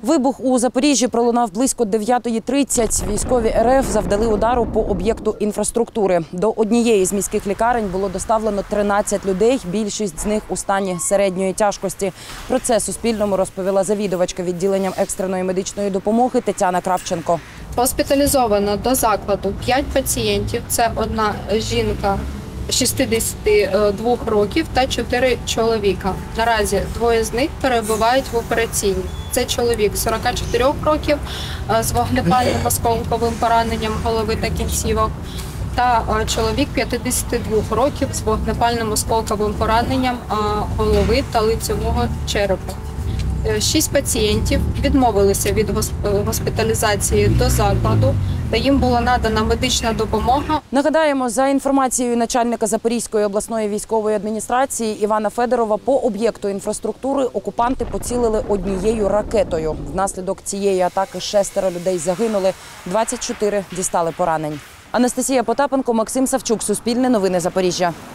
Вибух у Запоріжжі пролунав близько 9:30. Військові РФ завдали удару по об'єкту інфраструктури. До однієї з міських лікарень було доставлено 13 людей, більшість з них у стані середньої тяжкості. Про це Суспільному розповіла завідувачка відділенням екстреної медичної допомоги Тетяна Кравченко. Госпіталізовано до закладу 5 пацієнтів. Це одна жінка 62 років та 4 чоловіка. Наразі 2 з них перебувають в операційній. Це чоловік 44 років з вогнепальним осколковим пораненням голови та кінцівок та чоловік 52 років з вогнепальним осколковим пораненням голови та лицевого черепа. 6 пацієнтів відмовилися від госпіталізації до закладу, та їм була надана медична допомога. Нагадаємо, за інформацією начальника Запорізької обласної військової адміністрації Івана Федорова, по об'єкту інфраструктури окупанти поцілили однією ракетою. Внаслідок цієї атаки 6 людей загинули, 24 дістали поранень. Анастасія Потапенко, Максим Савчук, Суспільне новини Запоріжжя.